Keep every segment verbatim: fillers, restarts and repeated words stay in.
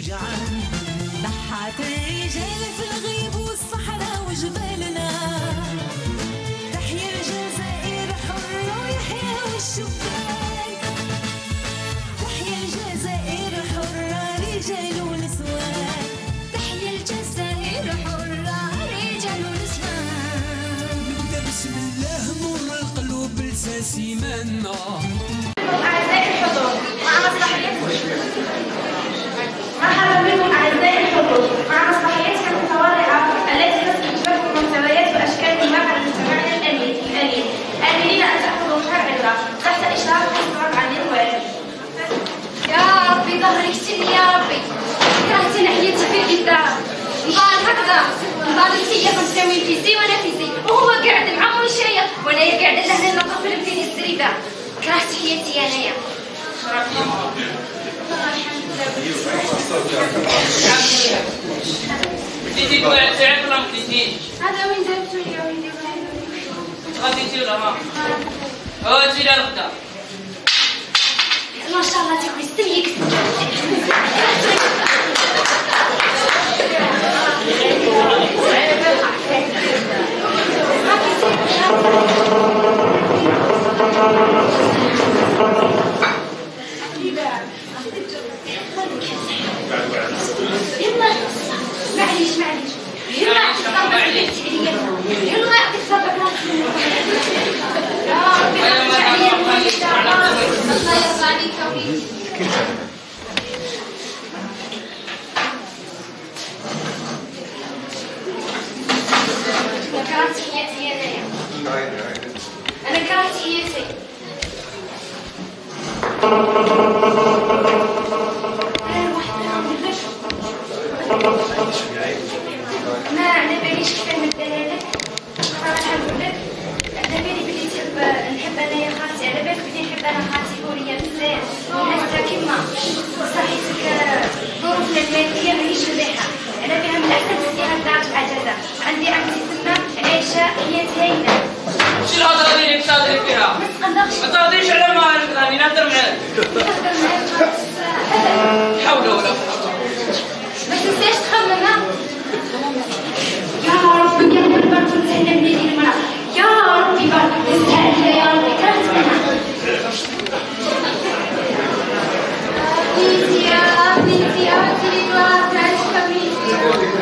وجعان. ضحت الرجال في الغيب والصحراء وجبالنا. تحيا الجزائر حرة ويحيا الشبان. تحيا الجزائر حرة رجال ونسوان. تحيا الجزائر حرة رجال ونسوان. نبدا بسم الله نور القلوب لساس إيماننا. أعزائي الحضور مع مصلحية مرحبا بكم أعزائي الحضور مع مصلحيتكم المتواضعة التي تستجيبكم محتويات وأشكال واقع مجتمعنا الأليف الأليف آملين أن تأخذوا منها العبرة تحت إشراف الإسلام عن الوالد. يا ربي ظهري كتير يا ربي كرهت ناحيتي في الإذاعة نضال هكذا نضال هي كنت ناوي فيزي وأنا فيزي وهو قاعد مع مشاية وأنايا قاعدة لهنا نقفل بديني الزريبة. كرهت حياتي أنايا. بديتي تبيع تعرف ولا ما بديتيش؟ هذا وين جبتو يا ولدي؟ غاديتي ولا ما؟ هاتي لها الغدا. ما شاء الله تاكلي ستريك. يلا معليش معليش يلا معليش يلا يعطيك صبرك يا ربي الله يرضى عليك يا وليدي. كرهت حياتي انايا. انا كرهت حياتي. ما على باليش كيف نبدلها لك. صراحة نقول لك على بالي بلي تحب نحب انايا خالتي على بالك بلي نحب انا خالتي هوريه بزاف ونحسها كيما صحيتك ظروفنا المادية ماهيش مليحة. أنا بها من الأحسن تسقيها لدار الأجازة. عندي عمتي تما عايشة حياة هايلة. شي الهضرة ديالك تهضري فيها؟ ما تقدرش ما تهضريش على ما راني نهضر معاك. حول ولا قوة. ما تنساش تخممها. يا ربي يا ربي بارك تسهل من هذه المرأة. يا ربي بارك تسهل يا ربي كرهت منها. بنتي يا بنتي يا بنتي الله تعيشك بنتي.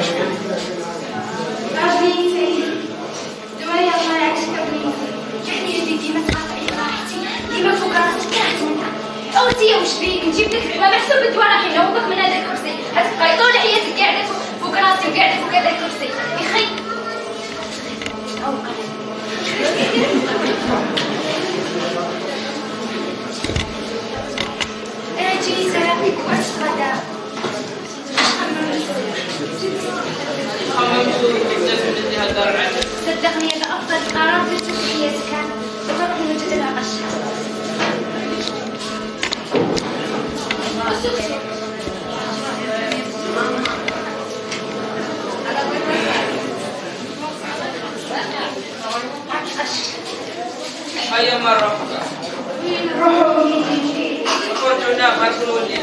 بنتي دوايا الله يعيشك بنتي. يعني يدي ديما تقاطعي راحتي ديما فوق راسك كرهت منها. أوتي وش بيك نجيب لك ما محسوب بالدواء راح ينوبك من هذا الكرسي. هتبقاي طول حياتك قاعدة فوق راسي وقاعدة فوق هذا الكرسي. يخي أو أنا جيت سلامك وأسفدا. صدقني هذا أفضل قرار درته في حياتك. بتروح نوجد لها غشها. هيا مرة روحوا خرجوا هنا غادي نولي.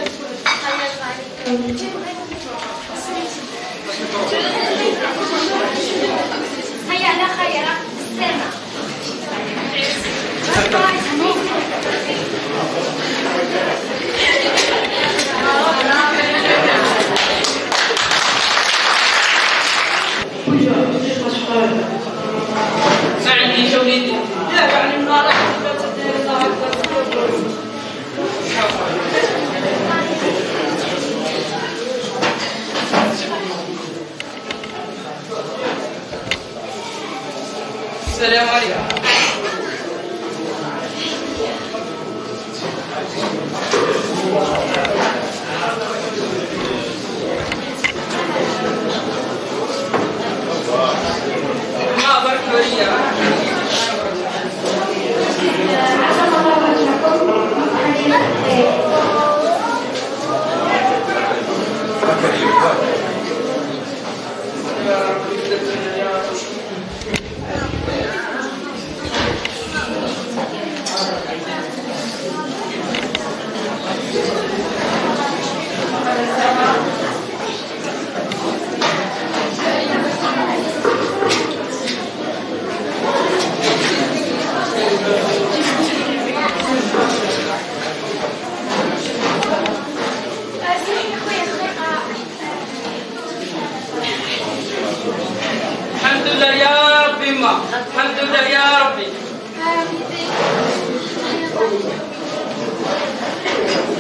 هيا على خير السلامة. ما عنديش وليدي. لا يعني من الله السلام عليكم. ما برك وريا.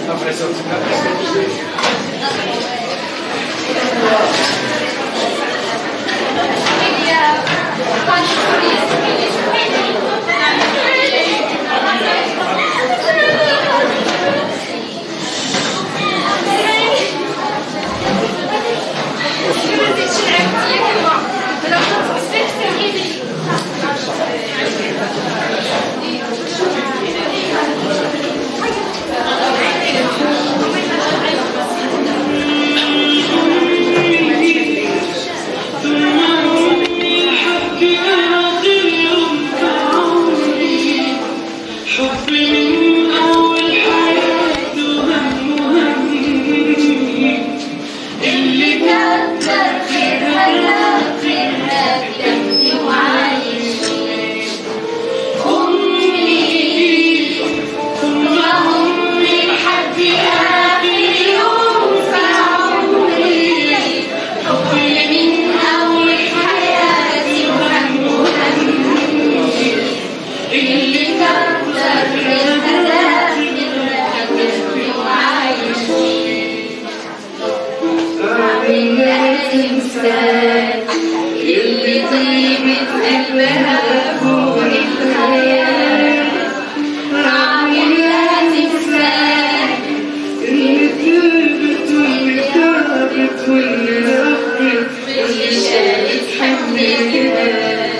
اللي طيبة قلبها فوق الخيال عامل لها تمثال اللي كذبت واللي تعبت واللي لفت واللي شالت حملها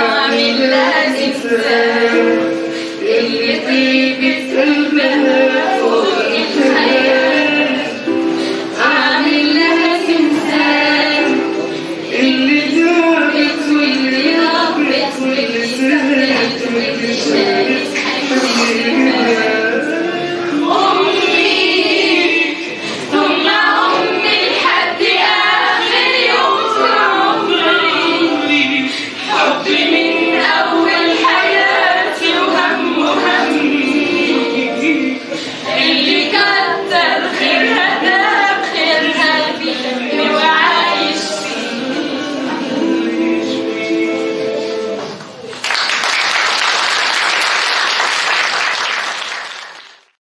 عامل لها تمثال اللي طيبة قلبها